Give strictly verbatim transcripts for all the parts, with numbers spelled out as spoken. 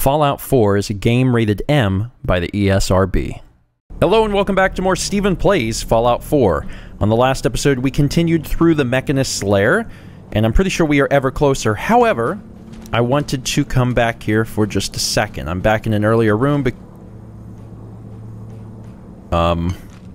Fallout four is a game rated M by the E S R B. Hello and welcome back to more Stephen Plays Fallout four. On the last episode, we continued through the Mechanist's lair, and I'm pretty sure we are ever closer. However, I wanted to come back here for just a second. I'm back in an earlier room. Be um.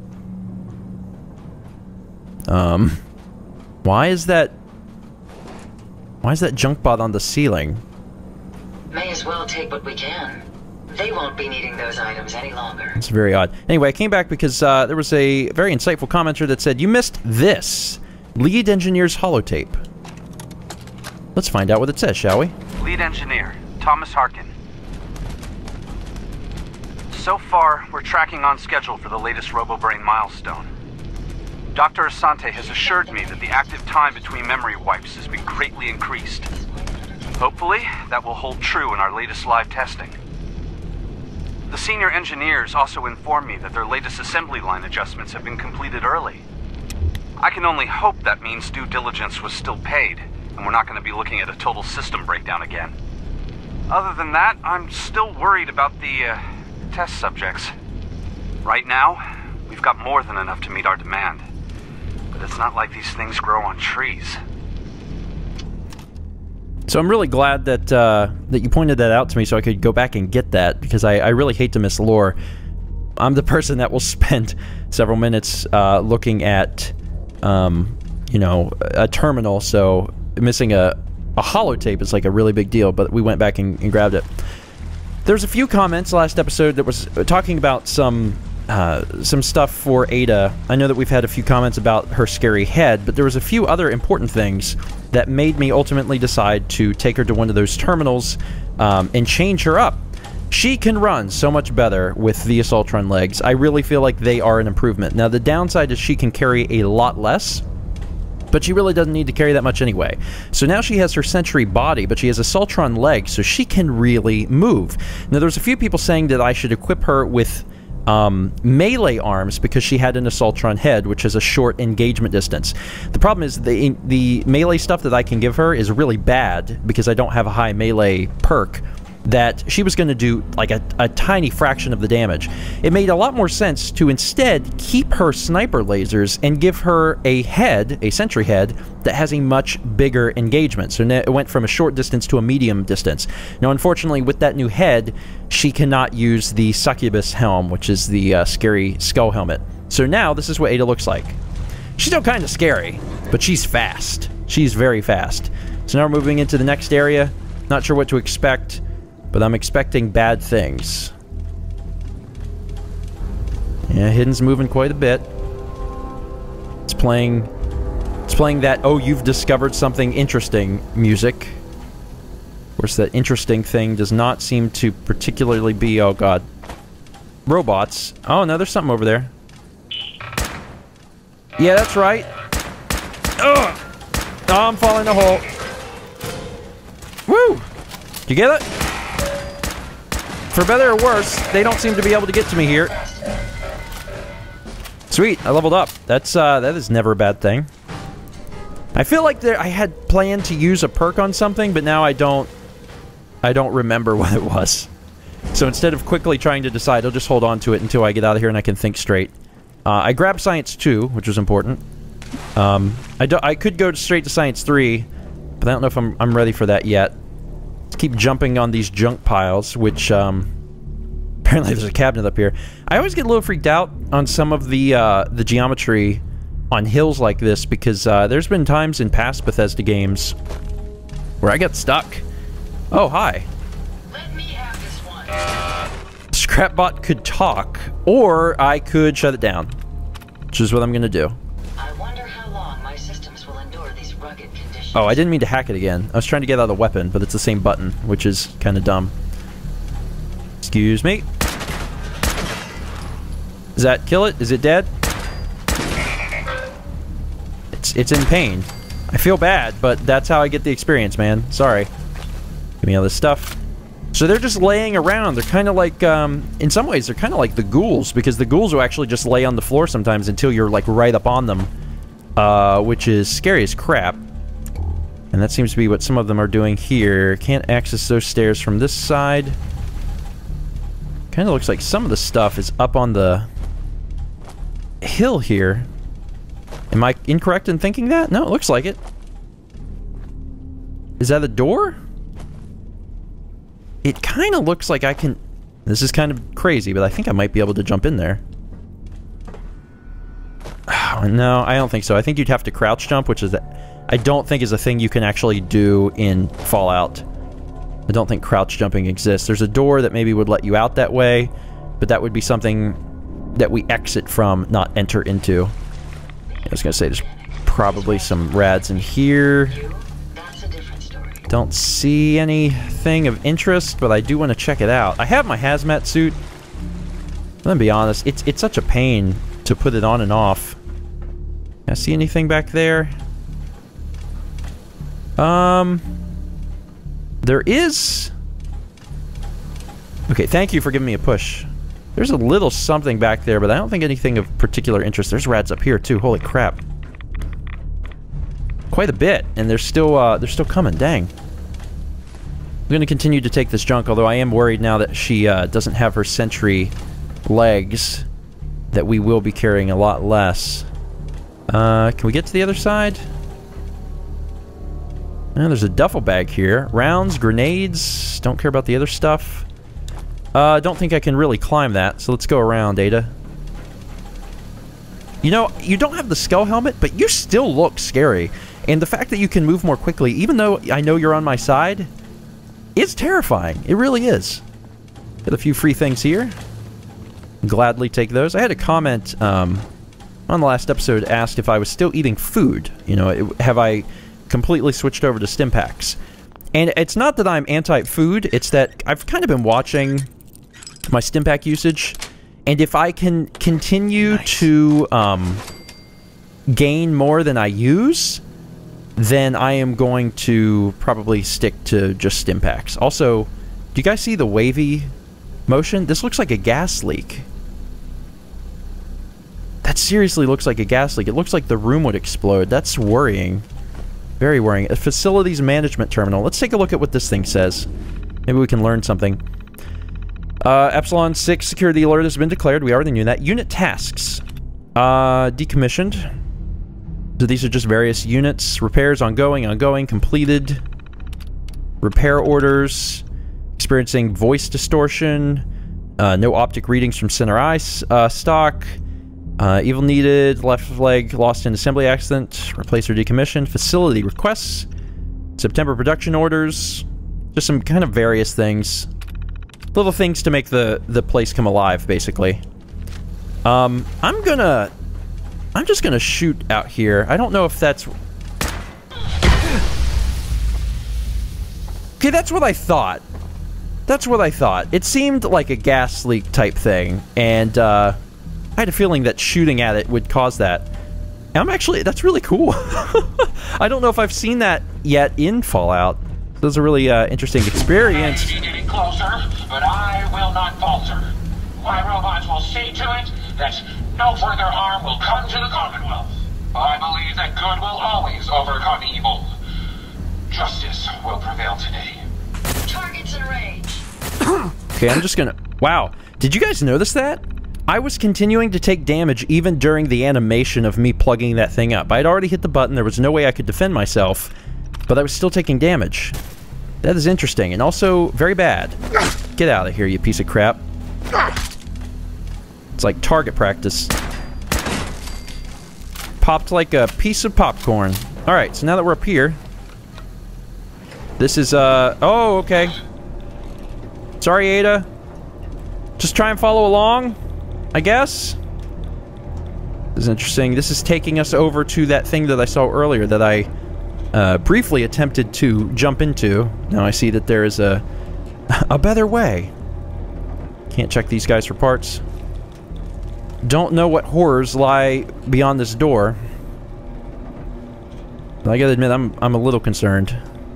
Um. Why is that... Why is that junk bot on the ceiling? May as well take what we can. They won't be needing those items any longer. It's very odd. Anyway, I came back because uh, there was a very insightful commenter that said, "You missed this. Lead Engineer's holotape." Let's find out what it says, shall we? Lead Engineer, Thomas Harkin. So far, we're tracking on schedule for the latest RoboBrain milestone. Doctor Asante has assured me that the active time between memory wipes has been greatly increased. Hopefully, that will hold true in our latest live testing. The senior engineers also informed me that their latest assembly line adjustments have been completed early. I can only hope that means due diligence was still paid, and we're not going to be looking at a total system breakdown again. Other than that, I'm still worried about the uh, test subjects. Right now, we've got more than enough to meet our demand. But it's not like these things grow on trees. So I'm really glad that uh, that you pointed that out to me so I could go back and get that, because I, I really hate to miss lore. I'm the person that will spend several minutes uh, looking at, um, you know, a terminal, so missing a, a holotape is like a really big deal, but we went back and, and grabbed it. There's a few comments last episode that was talking about some... Uh, some stuff for Ada. I know that we've had a few comments about her scary head, but there was a few other important things that made me ultimately decide to take her to one of those terminals um, and change her up. She can run so much better with the Assaultron legs. I really feel like they are an improvement. Now, the downside is she can carry a lot less, but she really doesn't need to carry that much anyway. So now she has her Sentry body, but she has Assaultron legs, so she can really move. Now, there's a few people saying that I should equip her with Um, melee arms because she had an Assaultron head, which is a short engagement distance. The problem is the the melee stuff that I can give her is really bad because I don't have a high melee perk, that she was going to do like a, a tiny fraction of the damage. It made a lot more sense to instead keep her sniper lasers and give her a head, a Sentry head, that has a much bigger engagement. So it went from a short distance to a medium distance. Now, unfortunately, with that new head, she cannot use the Succubus helm, which is the uh, scary skull helmet. So now, this is what Ada looks like. She's still kind of scary, but she's fast. She's very fast. So now we're moving into the next area. Not sure what to expect, but I'm expecting bad things. Yeah, Hidden's moving quite a bit. It's playing... It's playing that, oh, you've discovered something interesting music. Of course, that interesting thing does not seem to particularly be, oh god, robots. Oh, no, there's something over there. Yeah, that's right. Ugh! Oh, I'm falling in a hole. Woo! You get it? For better or worse, they don't seem to be able to get to me here. Sweet, I leveled up. That's, uh, that is never a bad thing. I feel like there, I had planned to use a perk on something, but now I don't... I don't remember what it was. So instead of quickly trying to decide, I'll just hold on to it until I get out of here and I can think straight. Uh, I grabbed Science two, which was important. Um, I, do, I could go straight to Science three, but I don't know if I'm, I'm ready for that yet. Let's keep jumping on these junk piles, which, um... apparently there's a cabinet up here. I always get a little freaked out on some of the, uh, the geometry on hills like this, because uh, there's been times in past Bethesda games where I get stuck. Oh, hi. Let me have this one. Scrapbot could talk, or I could shut it down, which is what I'm going to do. I wonder how long my systems will endure these rugged conditions. Oh, I didn't mean to hack it again. I was trying to get out the weapon, but it's the same button, which is kind of dumb. Excuse me. Does that kill it? Is it dead? It's, it's in pain. I feel bad, but that's how I get the experience, man. Sorry. Give me all this stuff. So they're just laying around. They're kind of like, um, in some ways, they're kind of like the ghouls, because the ghouls will actually just lay on the floor sometimes until you're, like, right up on them, uh, which is scary as crap. And that seems to be what some of them are doing here. Can't access those stairs from this side. Kind of looks like some of the stuff is up on the hill here. Am I incorrect in thinking that? No, it looks like it. Is that a door? It kind of looks like I can... This is kind of crazy, but I think I might be able to jump in there. Oh, no, I don't think so. I think you'd have to crouch jump, which is... I don't think is a thing you can actually do in Fallout. I don't think crouch jumping exists. There's a door that maybe would let you out that way, but that would be something that we exit from, not enter into. I was gonna say there's probably some rads in here. Don't see anything of interest, but I do want to check it out. I have my hazmat suit. I'm gonna be honest, it's it's such a pain to put it on and off. Can I see anything back there? Um, there is... Okay, thank you for giving me a push. There's a little something back there, but I don't think anything of particular interest. There's rads up here too. Holy crap! Quite a bit, and they're still uh, they're still coming. Dang. I'm going to continue to take this junk, although I am worried now that she uh, doesn't have her sentry legs, that we will be carrying a lot less. Uh, can we get to the other side? Oh, there's a duffel bag here. Rounds, grenades. Don't care about the other stuff. I uh, don't think I can really climb that, so let's go around, Ada. You know, you don't have the skull helmet, but you still look scary. And the fact that you can move more quickly, even though I know you're on my side, is terrifying. It really is. Got a few free things here. Gladly take those. I had a comment um, on the last episode asked if I was still eating food. You know, it, have I completely switched over to stim packs? And it's not that I'm anti-food, it's that I've kind of been watching my stim pack usage, and if I can continue nice. to um, gain more than I use, then I am going to probably stick to just stim packs. Also, do you guys see the wavy motion? This looks like a gas leak. That seriously looks like a gas leak. It looks like the room would explode. That's worrying. Very worrying. A facilities management terminal. Let's take a look at what this thing says. Maybe we can learn something. Uh, Epsilon six security alert has been declared. We already knew that. Unit tasks. Uh, decommissioned. So these are just various units. Repairs ongoing, ongoing, completed. Repair orders. Experiencing voice distortion. Uh, no optic readings from center eye uh, stock. Uh, evil needed. Left leg lost in assembly accident. Replace or decommission. Facility requests. September production orders. Just some kind of various things. Little things to make the, the place come alive, basically. Um, I'm gonna... I'm just gonna shoot out here. I don't know if that's... Okay, that's what I thought. That's what I thought. It seemed like a gas leak type thing, and, uh... I had a feeling that shooting at it would cause that. And I'm actually... That's really cool. I don't know if I've seen that yet in Fallout. It was a really uh, interesting experience. I may be getting closer, but I will not falter. My robots will see to it that no further harm will come to the Commonwealth. I believe that good will always overcome evil. Justice will prevail today. Targets in range. Okay, I'm just gonna... Wow. Did you guys notice that? I was continuing to take damage even during the animation of me plugging that thing up. I had already hit the button, there was no way I could defend myself, but I was still taking damage. That is interesting, and also very bad. Get out of here, you piece of crap. It's like target practice. Popped like a piece of popcorn. Alright, so now that we're up here... This is, uh... Oh, okay. Sorry, Ada. Just try and follow along, I guess. This is interesting. This is taking us over to that thing that I saw earlier that I uh, briefly attempted to jump into. Now I see that there is a a better way. Can't check these guys for parts. Don't know what horrors lie beyond this door. But I gotta admit, I'm I'm a little concerned.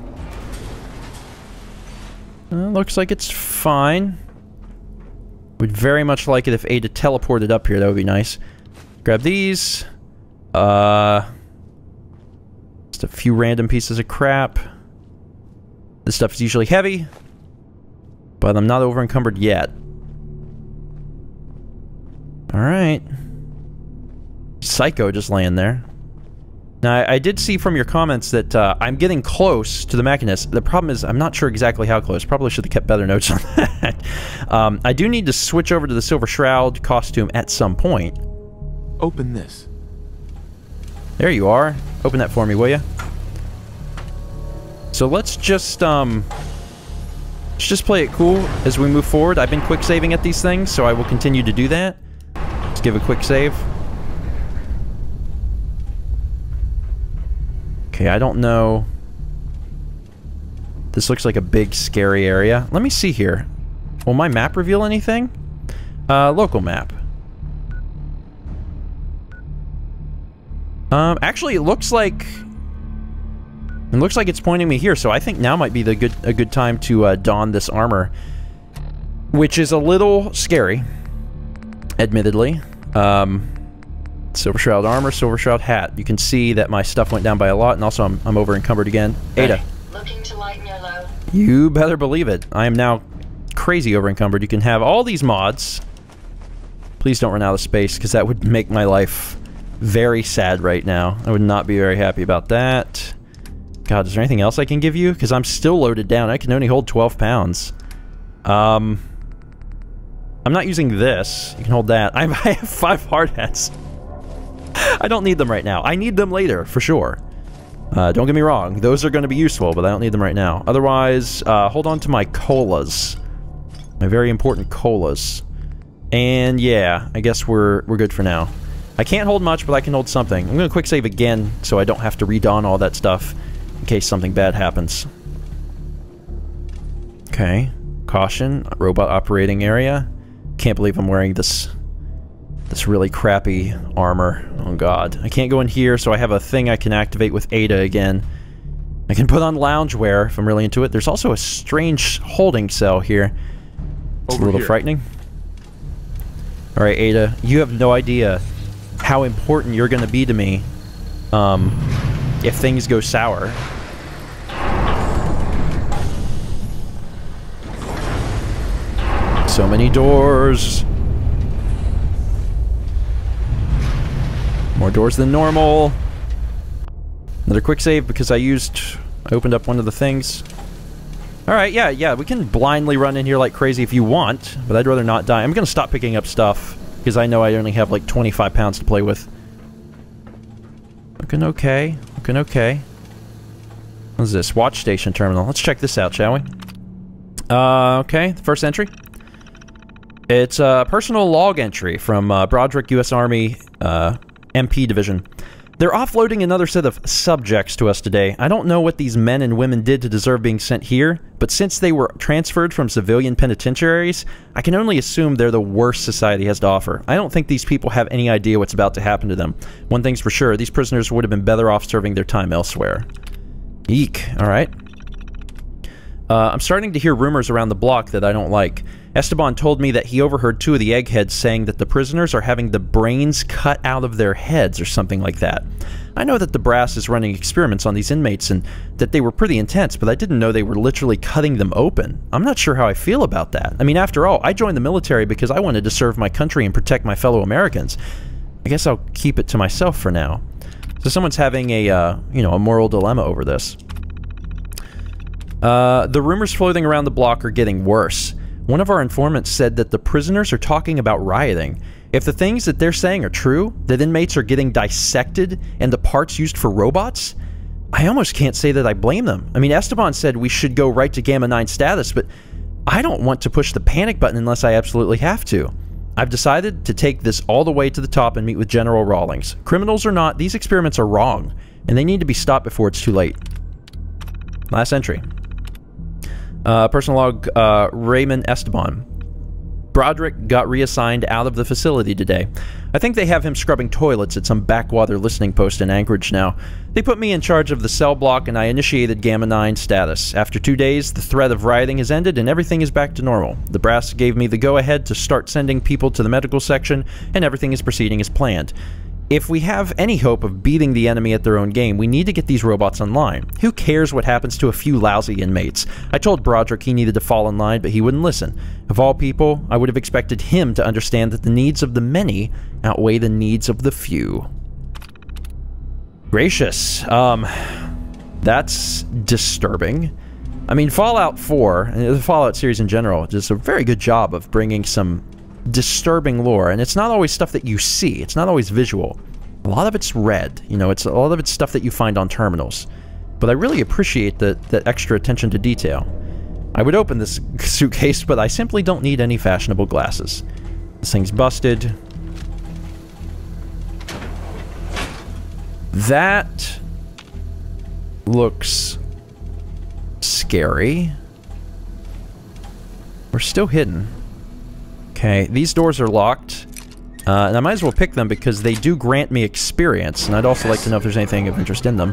Uh, looks like it's fine. Would very much like it if Ada teleported up here. That would be nice. Grab these. Uh, just a few random pieces of crap. This stuff is usually heavy, but I'm not over encumbered yet. Alright. Psycho just laying there. Now, I, I did see from your comments that uh, I'm getting close to the Mechanist. The problem is, I'm not sure exactly how close. Probably should have kept better notes on that. um, I do need to switch over to the Silver Shroud costume at some point. Open this. There you are. Open that for me, will you? So let's just, um... let's just play it cool as we move forward. I've been quick saving at these things, so I will continue to do that. Let's give a quick save. Okay, I don't know. This looks like a big, scary area. Let me see here. Will my map reveal anything? Uh, local map. Um, actually, it looks like... It looks like it's pointing me here, so I think now might be the good a good time to uh, don this armor. Which is a little scary, admittedly. Um... Silver Shroud armor, Silver Shroud hat. You can see that my stuff went down by a lot, and also I'm, I'm over encumbered again. Ada. Looking to lighten your load? You better believe it. I am now crazy over encumbered. You can have all these mods. Please don't run out of space, because that would make my life very sad right now. I would not be very happy about that. God, is there anything else I can give you? Because I'm still loaded down. I can only hold twelve pounds. Um, I'm not using this. You can hold that. I'm, I have five hard hats. I don't need them right now. I need them later, for sure. Uh, don't get me wrong. Those are going to be useful, but I don't need them right now. Otherwise, uh, hold on to my colas. My very important colas. And yeah, I guess we're, we're good for now. I can't hold much, but I can hold something. I'm going to quick save again, so I don't have to redon all that stuff in case something bad happens. Okay. Caution. Robot operating area. Can't believe I'm wearing this... This really crappy armor. Oh god. I can't go in here, so I have a thing I can activate with Ada again. I can put on loungewear if I'm really into it. There's also a strange holding cell here. It's Over a little here. frightening. Alright, Ada. You have no idea how important you're gonna be to me um, if things go sour. So many doors. More doors than normal. Another quick save because I used... I opened up one of the things. Alright, yeah, yeah, we can blindly run in here like crazy if you want, but I'd rather not die. I'm gonna stop picking up stuff, because I know I only have like twenty-five pounds to play with. Looking okay. Looking okay. What is this? Watch station terminal. Let's check this out, shall we? Uh, okay, first entry. It's a personal log entry from uh, Broderick U S Army, uh... M P Division. They're offloading another set of subjects to us today. I don't know what these men and women did to deserve being sent here, but since they were transferred from civilian penitentiaries, I can only assume they're the worst society has to offer. I don't think these people have any idea what's about to happen to them. One thing's for sure, these prisoners would have been better off serving their time elsewhere. Eek. Alright. Uh, I'm starting to hear rumors around the block that I don't like. Esteban told me that he overheard two of the eggheads saying that the prisoners are having the brains cut out of their heads or something like that. I know that the brass is running experiments on these inmates and that they were pretty intense, but I didn't know they were literally cutting them open. I'm not sure how I feel about that. I mean, after all, I joined the military because I wanted to serve my country and protect my fellow Americans. I guess I'll keep it to myself for now. So someone's having a, uh, you know, a moral dilemma over this. Uh, the rumors floating around the block are getting worse. One of our informants said that the prisoners are talking about rioting. If the things that they're saying are true, that inmates are getting dissected and the parts used for robots, I almost can't say that I blame them. I mean, Esteban said we should go right to Gamma nine status, but I don't want to push the panic button unless I absolutely have to. I've decided to take this all the way to the top and meet with General Rawlings. Criminals or not, these experiments are wrong, and they need to be stopped before it's too late. Last entry. Uh, personal log, uh, Raymond Esteban. Broderick got reassigned out of the facility today. I think they have him scrubbing toilets at some backwater listening post in Anchorage now. They put me in charge of the cell block and I initiated Gamma nine status. After two days, the threat of rioting has ended and everything is back to normal. The brass gave me the go-ahead to start sending people to the medical section and everything is proceeding as planned. If we have any hope of beating the enemy at their own game, we need to get these robots online. Who cares what happens to a few lousy inmates? I told Broderick he needed to fall in line, but he wouldn't listen. Of all people, I would have expected him to understand that the needs of the many outweigh the needs of the few. Gracious. Um, that's disturbing. I mean, Fallout four, and the Fallout series in general, does a very good job of bringing some disturbing lore, and it's not always stuff that you see. It's not always visual. A lot of it's read. You know, it's a lot of it's stuff that you find on terminals. But I really appreciate the, the extra attention to detail. I would open this suitcase, but I simply don't need any fashionable glasses. This thing's busted. That looks scary. We're still hidden. Okay, these doors are locked, uh, and I might as well pick them because they do grant me experience, and I'd also like to know if there's anything of interest in them.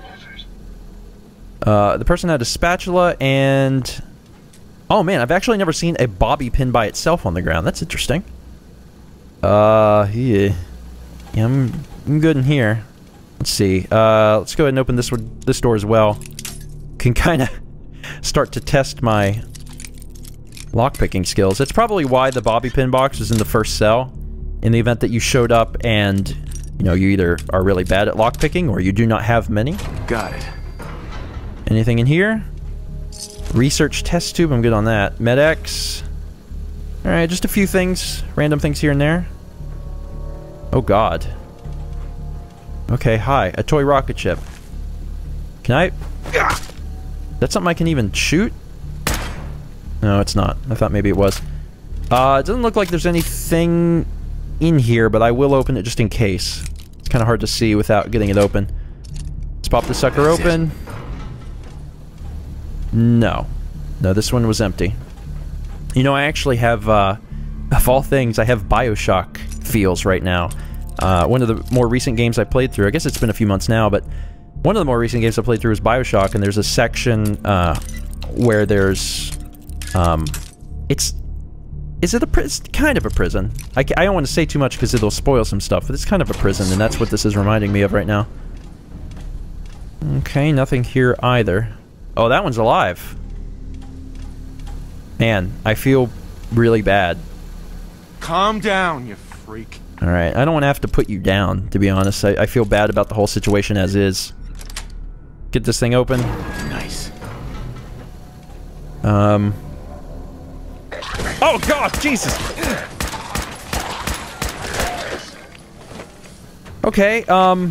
Uh, the person had a spatula, and... oh man, I've actually never seen a bobby pin by itself on the ground. That's interesting. Uh, yeah. Yeah, I'm, I'm good in here. Let's see. Uh, let's go ahead and open this one, this door as well. Can kind of start to test my lockpicking skills. It's probably why the bobby pin box is in the first cell. In the event that you showed up and, you know, you either are really bad at lockpicking or you do not have many. Got it. Anything in here? Research test tube, I'm good on that. Med-X. Alright, just a few things. Random things here and there. Oh god. Okay, hi. A toy rocket ship. Can I... that's something I can even shoot? No, it's not. I thought maybe it was. Uh, it doesn't look like there's anything in here, but I will open it just in case. It's kind of hard to see without getting it open. Let's pop the sucker That's open. it. No. No, this one was empty. You know, I actually have, uh, of all things, I have Bioshock feels right now. Uh, one of the more recent games I played through, I guess it's been a few months now, but one of the more recent games I played through was Bioshock, and there's a section, uh, where there's... Um, it's... Is it a prison? It's kind of a prison. I, I don't want to say too much because it'll spoil some stuff, but it's kind of a prison, and that's what this is reminding me of right now. Okay, nothing here either. Oh, that one's alive. Man, I feel really bad. Calm down, you freak. Alright, I don't want to have to put you down, to be honest. I, I feel bad about the whole situation as is. Get this thing open. Nice. Um... Oh god, Jesus! Okay, um...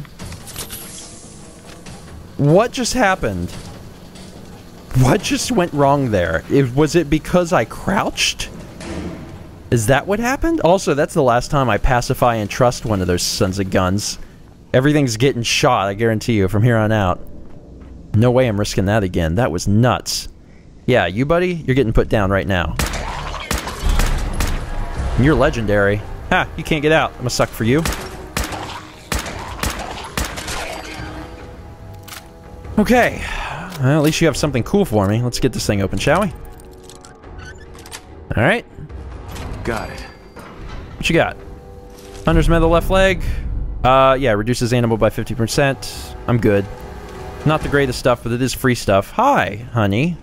what just happened? What just went wrong there? It, was it because I crouched? Is that what happened? Also, that's the last time I pacify and trust one of those sons of guns. Everything's getting shot, I guarantee you, from here on out. No way I'm risking that again. That was nuts. Yeah, you buddy, you're getting put down right now. You're legendary. Ha, you can't get out. I'm gonna suck for you. Okay. Well, at least you have something cool for me. Let's get this thing open, shall we? Alright. Got it. What you got? Hunter's Medal left leg. Uh, yeah, reduces animal by fifty percent. I'm good. Not the greatest stuff, but it is free stuff. Hi, honey.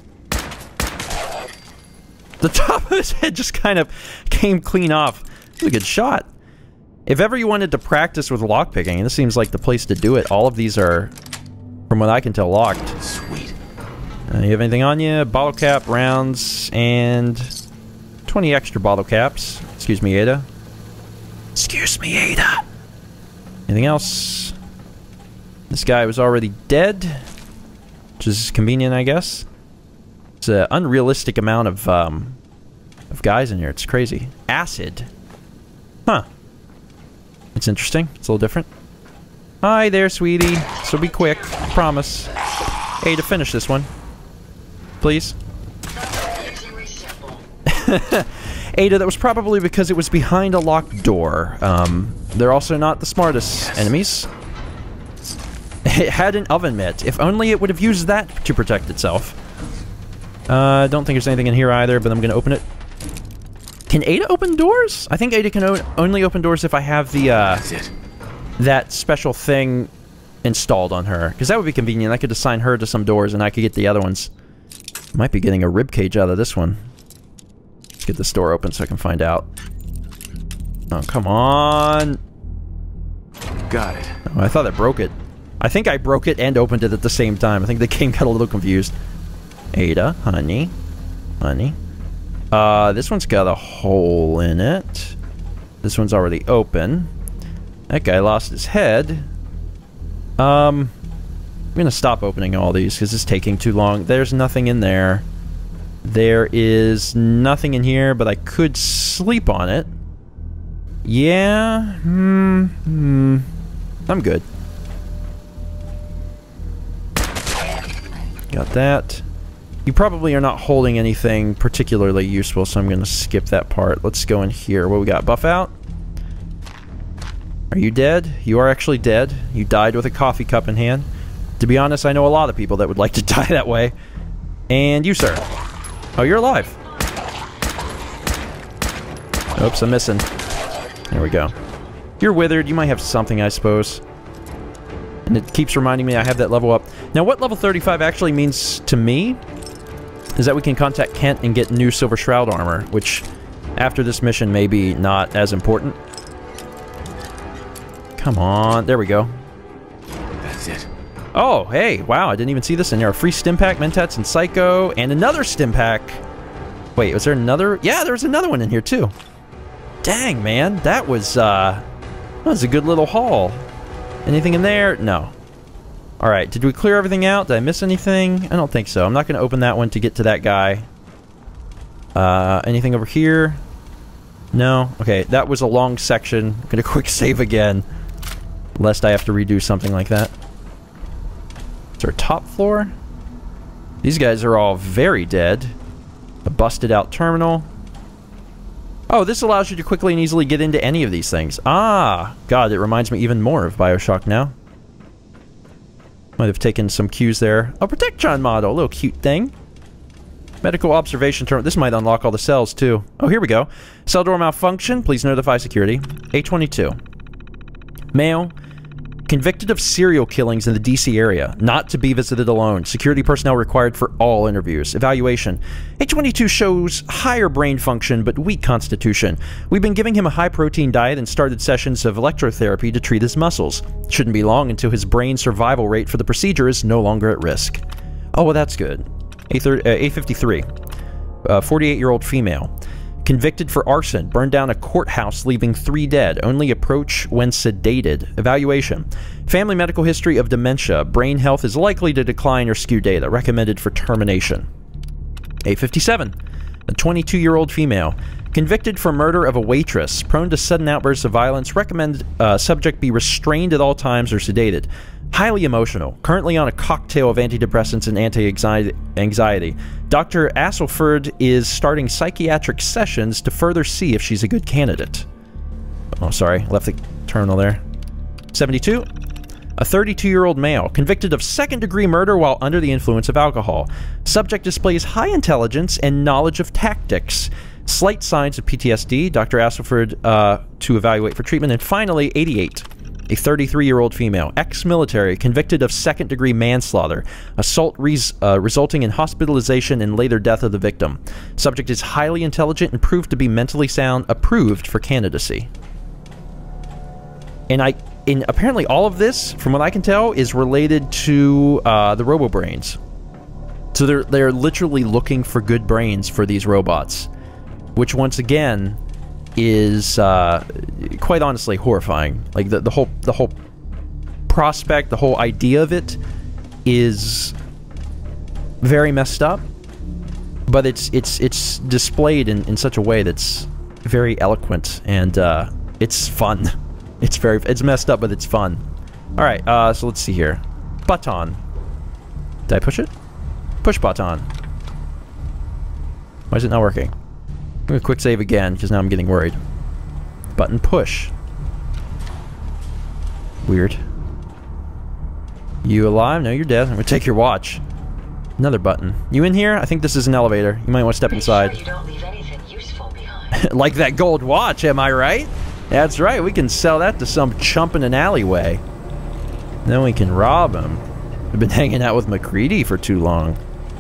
The top of his head just kind of came clean off. It was a good shot. If ever you wanted to practice with lockpicking, this seems like the place to do it. All of these are, from what I can tell, locked. Sweet. Uh, you have anything on you? Bottle cap, rounds, and twenty extra bottle caps. Excuse me, Ada. Excuse me, Ada. Anything else? This guy was already dead, which is convenient, I guess. It's an unrealistic amount of, um, of guys in here. It's crazy. Acid. Huh. It's interesting. It's a little different. Hi there, sweetie. So be quick. I promise. Hey, to finish this one. Please. Ada, that was probably because it was behind a locked door. Um, they're also not the smartest yes. enemies. It had an oven mitt. If only it would have used that to protect itself. I uh, don't think there's anything in here either, but I'm going to open it. Can Ada open doors? I think Ada can o only open doors if I have the, uh... That's it. that special thing installed on her. Because that would be convenient. I could assign her to some doors and I could get the other ones. Might be getting a ribcage out of this one. Let's get this door open so I can find out. Oh, come on. Got it. Oh, I thought I broke it. I think I broke it and opened it at the same time. I think the game got a little confused. Ada, honey. Honey. Uh, this one's got a hole in it. This one's already open. That guy lost his head. Um, I'm gonna stop opening all these because it's taking too long. There's nothing in there. There is nothing in here, but I could sleep on it. Yeah. Hmm. Hmm. I'm good. Got that. You probably are not holding anything particularly useful, so I'm going to skip that part. Let's go in here. What we got? Buff out? Are you dead? You are actually dead. You died with a coffee cup in hand. To be honest, I know a lot of people that would like to die that way. And you, sir. Oh, you're alive. Oops, I'm missing. There we go. You're withered. You might have something, I suppose. And it keeps reminding me I have that level up. Now, what level thirty-five actually means to me is that we can contact Kent and get new Silver Shroud armor, which, after this mission, may be not as important. Come on. There we go. That's it. Oh, hey. Wow, I didn't even see this in there. A free stim pack, Mentats and Psycho, and another stim pack. Wait, was there another? Yeah, there was another one in here, too. Dang, man. That was, uh... that was a good little haul. Anything in there? No. Alright, did we clear everything out? Did I miss anything? I don't think so. I'm not going to open that one to get to that guy. Uh, anything over here? No? Okay, that was a long section. I'm going to quick save again. Lest I have to redo something like that. Is there a top floor? These guys are all very dead. A busted out terminal. Oh, this allows you to quickly and easily get into any of these things. Ah! God, it reminds me even more of Bioshock now. Might have taken some cues there. A Protectron model, a little cute thing. Medical observation terminal. This might unlock all the cells, too. Oh, here we go. Cell door malfunction. Please notify security. A twenty-two. Male. Convicted of serial killings in the D C area. Not to be visited alone. Security personnel required for all interviews. Evaluation. A twenty-two shows higher brain function but weak constitution. We've been giving him a high-protein diet and started sessions of electrotherapy to treat his muscles. Shouldn't be long until his brain survival rate for the procedure is no longer at risk. Oh, well, that's good. A fifty-three. Uh, forty-eight-year-old female. Convicted for arson. Burned down a courthouse, leaving three dead. Only approach when sedated. Evaluation. Family medical history of dementia. Brain health is likely to decline or skew data. Recommended for termination. A fifty-seven. A twenty-two-year-old female. Convicted for murder of a waitress. Prone to sudden outbursts of violence. Recommend uh, subject be restrained at all times or sedated. Highly emotional. Currently on a cocktail of antidepressants and anti-anxiety. Doctor Asselford is starting psychiatric sessions to further see if she's a good candidate. Oh, sorry. Left the terminal there. seventy-two. A thirty-two-year-old male. Convicted of second-degree murder while under the influence of alcohol. Subject displays high intelligence and knowledge of tactics. Slight signs of P T S D. Doctor Asselford uh, to evaluate for treatment. And finally, eighty-eight. A thirty-three-year-old female, ex-military, convicted of second-degree manslaughter, assault res uh, resulting in hospitalization and later death of the victim. Subject is highly intelligent and proved to be mentally sound, approved for candidacy. And I, in apparently all of this, from what I can tell, is related to uh, the RoboBrains. So they're they're literally looking for good brains for these robots, which once again is uh, quite honestly horrifying. Like the the whole the whole prospect, the whole idea of it is very messed up, but it's it's it's displayed in in such a way that's very eloquent, and uh, it's fun. It's very it's messed up, but it's fun. All right, uh, so let's see here. Button. Did I push it? Push button. Why is it not working? I'm gonna quick save again, because now I'm getting worried. Button push. Weird. You alive? No, you're dead. I'm gonna take your watch. Another button. You in here? I think this is an elevator. You might want to step Be inside. sure you don't leave anything useful behind. Like that gold watch, am I right? That's right, we can sell that to some chump in an alleyway. Then we can rob him. I've been hanging out with MacReady for too long.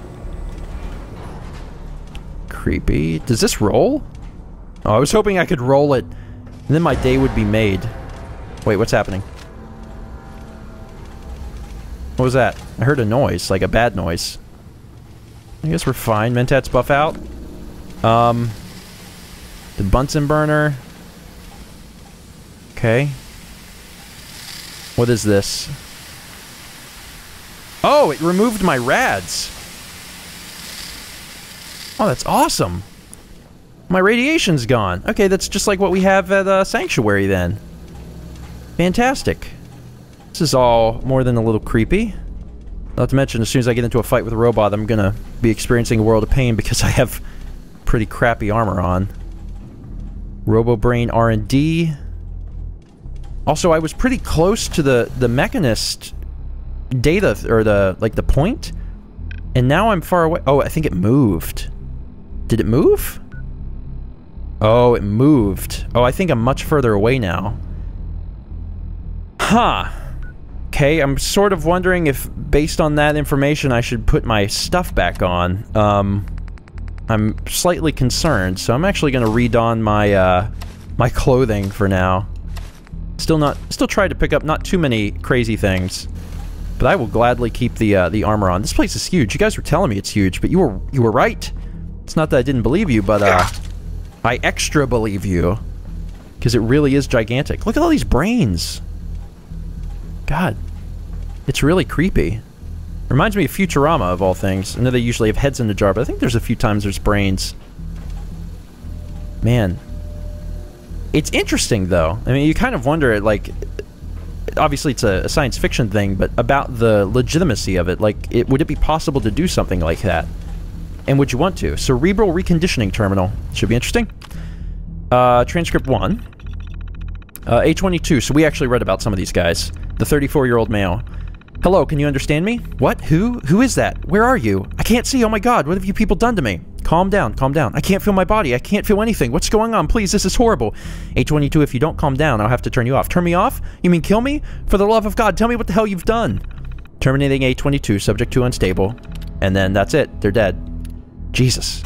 Creepy. Does this roll? Oh, I was hoping I could roll it, and then my day would be made. Wait, what's happening? What was that? I heard a noise, like a bad noise. I guess we're fine. Mentats buff out. Um, the Bunsen burner. Okay. What is this? Oh, it removed my rads. Oh, that's awesome. My radiation's gone. Okay, that's just like what we have at uh, Sanctuary then. Fantastic. This is all more than a little creepy. Not to mention, as soon as I get into a fight with a robot, I'm gonna be experiencing a world of pain because I have pretty crappy armor on. RoboBrain R and D. Also, I was pretty close to the, the Mechanist data, or the, like, the point. And now I'm far away. Oh, I think it moved. Did it move? Oh, it moved. Oh, I think I'm much further away now. Huh. Okay, I'm sort of wondering if, based on that information, I should put my stuff back on. Um, I'm slightly concerned, so I'm actually going to redon my, uh, my clothing for now. Still not, still try to pick up not too many crazy things, but I will gladly keep the, uh, the armor on. This place is huge. You guys were telling me it's huge, but you were, you were right. It's not that I didn't believe you, but, uh, I extra believe you, because it really is gigantic. Look at all these brains. God. It's really creepy. Reminds me of Futurama, of all things. I know they usually have heads in the jar, but I think there's a few times there's brains. Man. It's interesting, though. I mean, you kind of wonder, like... Obviously, it's a, a science fiction thing, but about the legitimacy of it. Like, it, would it be possible to do something like that? And would you want to? Cerebral Reconditioning Terminal. Should be interesting. Uh, transcript one. Uh, A twenty-two. So we actually read about some of these guys. The thirty-four-year-old male. Hello, can you understand me? What? Who? Who is that? Where are you? I can't see. Oh my god, what have you people done to me? Calm down, calm down. I can't feel my body. I can't feel anything. What's going on? Please, this is horrible. A twenty-two, if you don't calm down, I'll have to turn you off. Turn me off? You mean kill me? For the love of God, tell me what the hell you've done. Terminating A twenty-two, subject to unstable. And then that's it. They're dead. Jesus.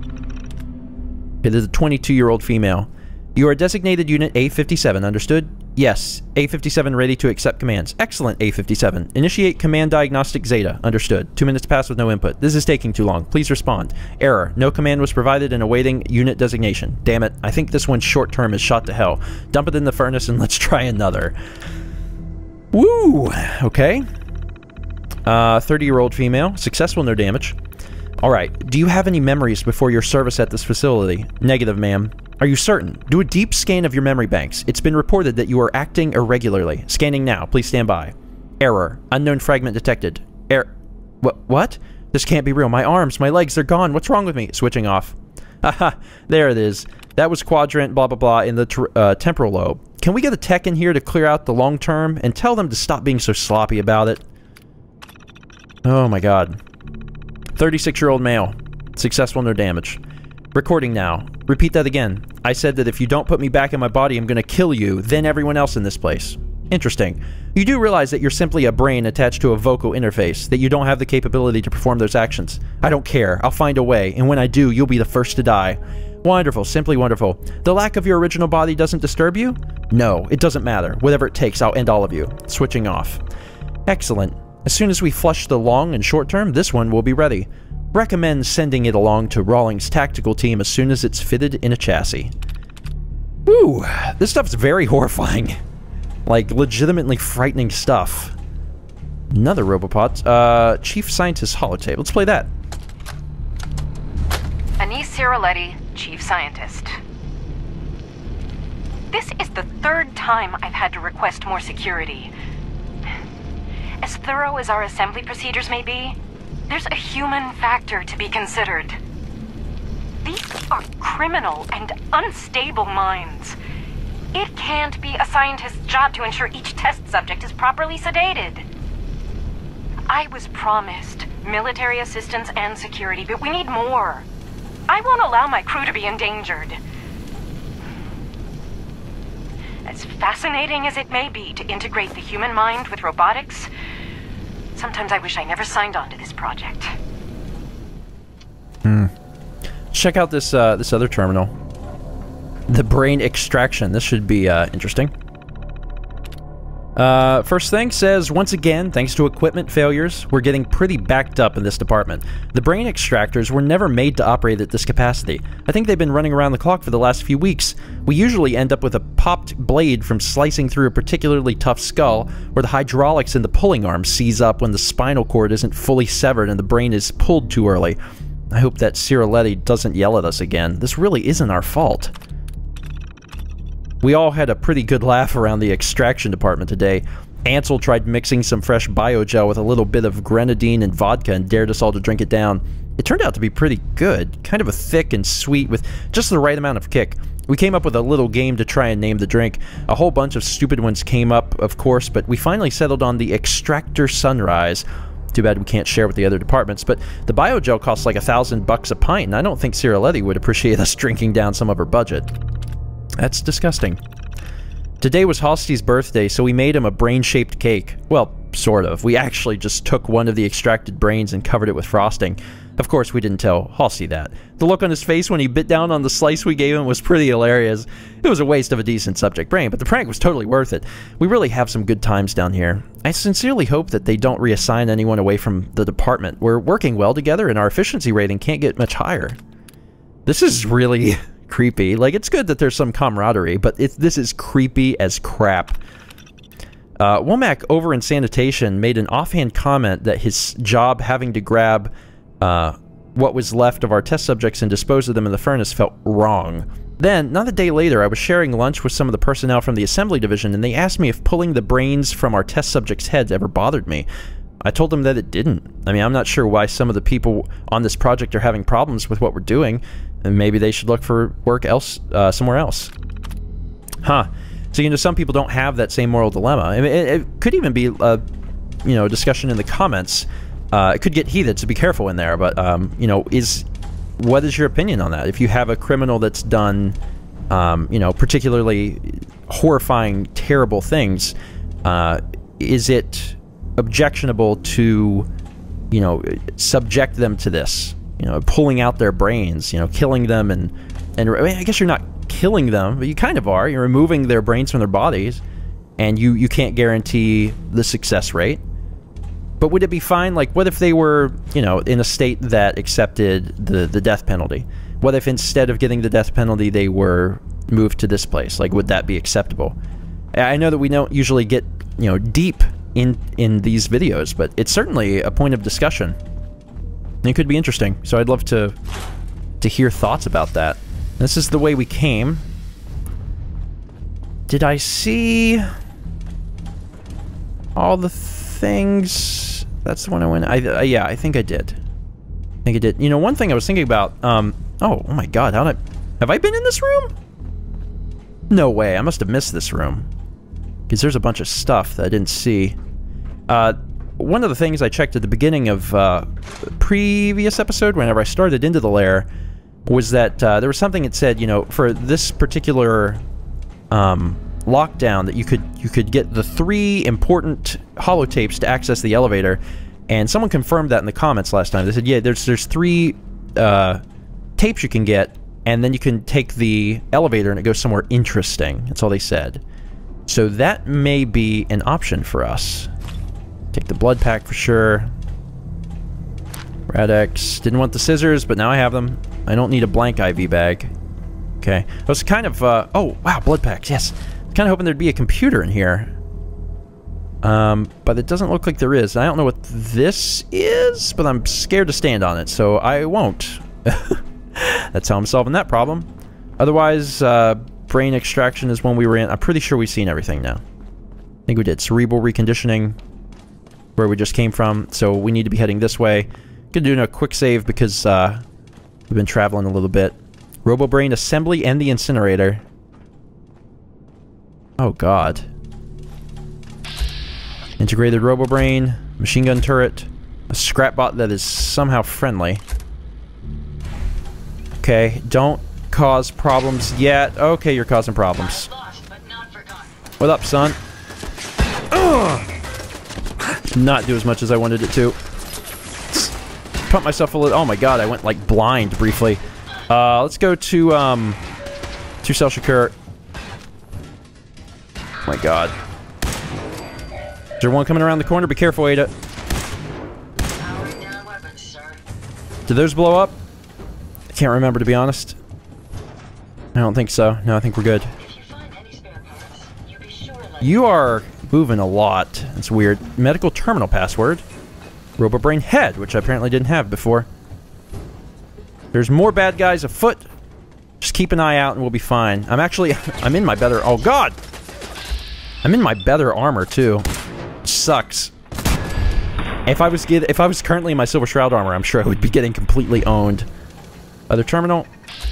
It is a twenty-two-year-old female. You are designated unit A fifty-seven, understood? Yes. A fifty-seven ready to accept commands. Excellent, A fifty-seven. Initiate command diagnostic Zeta. Understood. Two minutes pass with no input. This is taking too long. Please respond. Error. No command was provided and awaiting unit designation. Damn it. I think this one's short-term is shot to hell. Dump it in the furnace and let's try another. Woo! Okay. Uh, thirty-year-old female. Successful, no damage. Alright. Do you have any memories before your service at this facility? Negative, ma'am. Are you certain? Do a deep scan of your memory banks. It's been reported that you are acting irregularly. Scanning now. Please stand by. Error. Unknown fragment detected. Er... What? What? This can't be real. My arms, my legs, they're gone. What's wrong with me? Switching off. Haha. There it is. That was quadrant blah blah blah in the uh, temporal lobe. Can we get a tech in here to clear out the long term and tell them to stop being so sloppy about it? Oh my god. thirty-six-year-old male. Successful, no damage. Recording now. Repeat that again. I said that if you don't put me back in my body, I'm gonna kill you, then everyone else in this place. Interesting. You do realize that you're simply a brain attached to a vocal interface, that you don't have the capability to perform those actions. I don't care. I'll find a way, and when I do, you'll be the first to die. Wonderful. Simply wonderful. The lack of your original body doesn't disturb you? No, it doesn't matter. Whatever it takes, I'll end all of you. Switching off. Excellent. As soon as we flush the long and short term, this one will be ready. Recommend sending it along to Rawlings' tactical team as soon as it's fitted in a chassis. Woo! This stuff's very horrifying. Like, legitimately frightening stuff. Another Robopod. Uh, Chief Scientist holotape. Let's play that. Anise Ciroletti, Chief Scientist. This is the third time I've had to request more security. As thorough as our assembly procedures may be, there's a human factor to be considered. These are criminal and unstable minds. It can't be a scientist's job to ensure each test subject is properly sedated. I was promised military assistance and security, but we need more. I won't allow my crew to be endangered. As fascinating as it may be to integrate the human mind with robotics, sometimes I wish I never signed on to this project. Hmm. Check out this, uh, this other terminal. The brain extraction. This should be, uh, interesting. Uh, first thing says, once again, thanks to equipment failures, we're getting pretty backed up in this department. The brain extractors were never made to operate at this capacity. I think they've been running around the clock for the last few weeks. We usually end up with a popped blade from slicing through a particularly tough skull, or the hydraulics in the pulling arm seize up when the spinal cord isn't fully severed and the brain is pulled too early. I hope that Ciroletti doesn't yell at us again. This really isn't our fault. We all had a pretty good laugh around the extraction department today. Ansel tried mixing some fresh biogel with a little bit of grenadine and vodka and dared us all to drink it down. It turned out to be pretty good, kind of a thick and sweet with just the right amount of kick. We came up with a little game to try and name the drink. A whole bunch of stupid ones came up, of course, but we finally settled on the Extractor Sunrise. Too bad we can't share with the other departments, but the biogel costs like a thousand bucks a pint, and I don't think Ciroletti would appreciate us drinking down some of her budget. That's disgusting. Today was Halsey's birthday, so we made him a brain-shaped cake. Well, sort of. We actually just took one of the extracted brains and covered it with frosting. Of course, we didn't tell Halsey that. The look on his face when he bit down on the slice we gave him was pretty hilarious. It was a waste of a decent subject brain, but the prank was totally worth it. We really have some good times down here. I sincerely hope that they don't reassign anyone away from the department. We're working well together, and our efficiency rating can't get much higher. This is really creepy. Like, it's good that there's some camaraderie, but it, this is creepy as crap. Uh, Womack over in sanitation made an offhand comment that his job having to grab uh, what was left of our test subjects and dispose of them in the furnace felt wrong. Then, not a day later, I was sharing lunch with some of the personnel from the assembly division, and they asked me if pulling the brains from our test subjects' heads ever bothered me. I told them that it didn't. I mean, I'm not sure why some of the people on this project are having problems with what we're doing, and maybe they should look for work else, uh, somewhere else. Huh. So, you know, some people don't have that same moral dilemma. I mean, it, it could even be, a, you know, discussion in the comments. Uh, it could get heated, so be careful in there. But, um, you know, is what is your opinion on that? If you have a criminal that's done, um, you know, particularly horrifying, terrible things, uh, is it objectionable to, you know, subject them to this? You know, pulling out their brains, you know, killing them, and, and I, mean, I guess you're not killing them, but you kind of are. You're removing their brains from their bodies, and you, you can't guarantee the success rate. But would it be fine? Like, what if they were, you know, in a state that accepted the, the death penalty? What if instead of getting the death penalty, they were moved to this place? Like, would that be acceptable? I know that we don't usually get, you know, deep in, in these videos, but it's certainly a point of discussion. It could be interesting, so I'd love to to hear thoughts about that. This is the way we came. Did I see all the things? That's the one I went. I uh, yeah, I think I did. I think I did. You know, one thing I was thinking about. Um. Oh, oh my God! How did I, have I been in this room? No way! I must have missed this room because there's a bunch of stuff that I didn't see. Uh. One of the things I checked at the beginning of uh, the previous episode, whenever I started into the lair, was that uh, there was something that said, you know, for this particular um, lockdown, that you could you could get the three important holotapes to access the elevator, and someone confirmed that in the comments last time. They said, yeah, there's there's three uh, tapes you can get, and then you can take the elevator and it goes somewhere interesting. That's all they said. So that may be an option for us. Take the blood pack for sure. Rad-X. Didn't want the scissors, but now I have them. I don't need a blank I V bag. Okay. I was kind of, uh... oh, wow, blood packs, yes. I was kind of hoping there'd be a computer in here. Um, but it doesn't look like there is. I don't know what this is, but I'm scared to stand on it, so I won't. That's how I'm solving that problem. Otherwise, uh, brain extraction is one we were in. I'm pretty sure we've seen everything now. I think we did. Cerebral reconditioning, where we just came from, so we need to be heading this way. Gonna do a quick save because uh, we've been traveling a little bit. RoboBrain assembly and the incinerator. Oh God. Integrated RoboBrain, machine gun turret, a scrapbot that is somehow friendly. Okay, don't cause problems yet. Okay, you're causing problems. Lost, but not forgotten. What up, son? Ugh. Not do as much as I wanted it to. Pump myself a little. Oh my god, I went like blind briefly. Uh, let's go to um, to Sel Shakur. Oh my god. Is there one coming around the corner? Be careful, Ada. Powering down weapons, sir. Did those blow up? I can't remember, to be honest. I don't think so. No, I think we're good. If you find any spare parts, you be sure to let You are moving a lot. It's weird. Medical terminal password. RoboBrain head, which I apparently didn't have before. There's more bad guys afoot. Just keep an eye out and we'll be fine. I'm actually... I'm in my better... Oh, God! I'm in my better armor, too. Sucks. If I was get, if I was currently in my Silver Shroud armor, I'm sure I would be getting completely owned. Other terminal.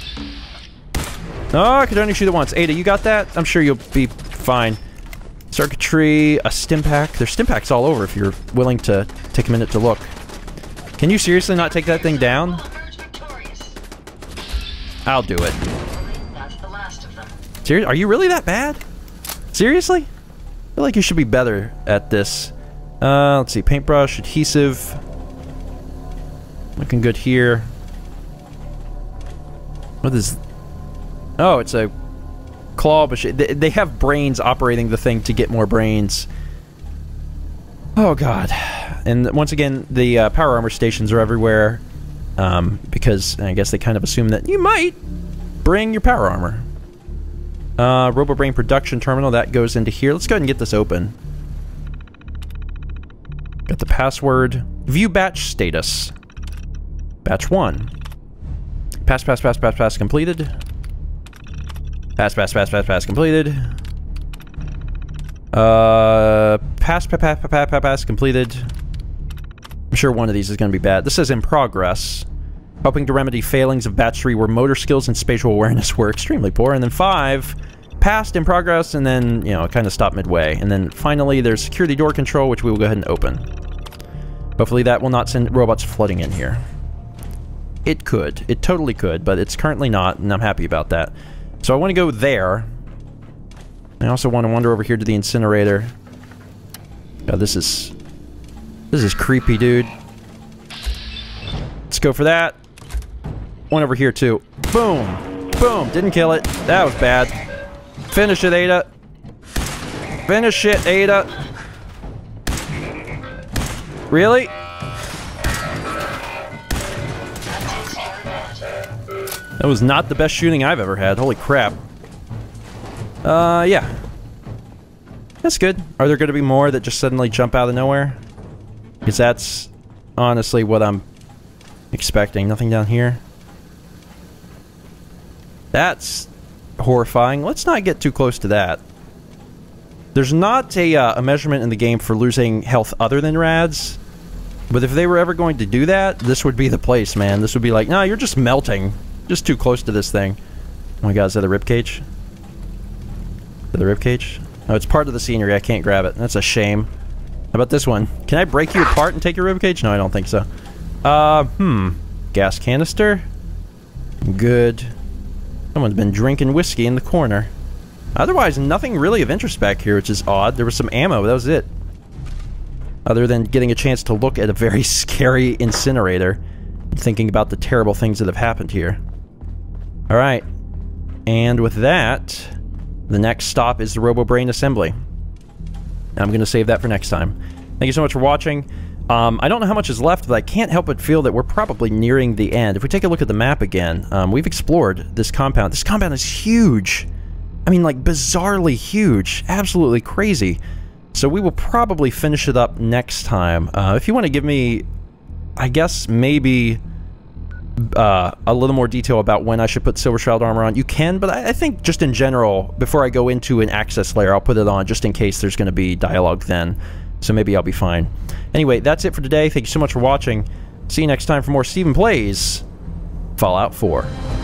Oh, I could only shoot it once. Ada, you got that? I'm sure you'll be fine. Circuitry, a stim pack. There's stim packs all over if you're willing to take a minute to look. Can you seriously not take that thing down? I'll do it. That's the last of them. Seriously? Are you really that bad? Seriously? I feel like you should be better at this. Uh, let's see. Paintbrush, adhesive. Looking good here. What is... Oh, it's a claw machine. They, they have brains operating the thing to get more brains. Oh, God. And once again, the uh, power armor stations are everywhere. Um, because I guess they kind of assume that you might bring your power armor. Uh, RoboBrain production terminal, that goes into here. Let's go ahead and get this open. Got the password. View batch status. Batch one. Pass, pass, pass, pass, pass, completed. Pass, pass, pass, pass, pass, completed. Uh, pass, pass, pass, pass, pass, pass, completed. I'm sure one of these is going to be bad. This says in progress. Hoping to remedy failings of batch three where motor skills and spatial awareness were extremely poor. And then five, passed in progress, and then, you know, it kind of stopped midway. And then finally, there's security door control, which we will go ahead and open. Hopefully that will not send robots flooding in here. It could. It totally could, but it's currently not, and I'm happy about that. So I want to go there. I also want to wander over here to the incinerator. God, this is... This is creepy, dude. Let's go for that. One over here, too. Boom! Boom! Didn't kill it. That was bad. Finish it, Ada. Finish it, Ada. Really? That was not the best shooting I've ever had. Holy crap. Uh, yeah. That's good. Are there going to be more that just suddenly jump out of nowhere? Because that's honestly what I'm expecting. Nothing down here. That's horrifying. Let's not get too close to that. There's not a, uh, a measurement in the game for losing health other than rads. But if they were ever going to do that, this would be the place, man. This would be like, no, you're just melting. Just too close to this thing. Oh my god, is that a ribcage? Is that the ribcage? Oh, it's part of the scenery. I can't grab it. That's a shame. How about this one? Can I break you apart and take your ribcage? No, I don't think so. Uh, hmm. Gas canister? Good. Someone's been drinking whiskey in the corner. Otherwise, nothing really of interest back here, which is odd. There was some ammo, but that was it. Other than getting a chance to look at a very scary incinerator and thinking about the terrible things that have happened here. Alright. And with that, the next stop is the RoboBrain assembly. I'm going to save that for next time. Thank you so much for watching. Um, I don't know how much is left, but I can't help but feel that we're probably nearing the end. If we take a look at the map again, um, we've explored this compound. This compound is huge. I mean, like, bizarrely huge. Absolutely crazy. So we will probably finish it up next time. Uh, if you want to give me, I guess, maybe uh, a little more detail about when I should put Silver Shroud armor on, you can, but I, I think just in general, before I go into an access layer, I'll put it on just in case there's going to be dialogue then. So maybe I'll be fine. Anyway, that's it for today. Thank you so much for watching. See you next time for more Steven Plays Fallout four.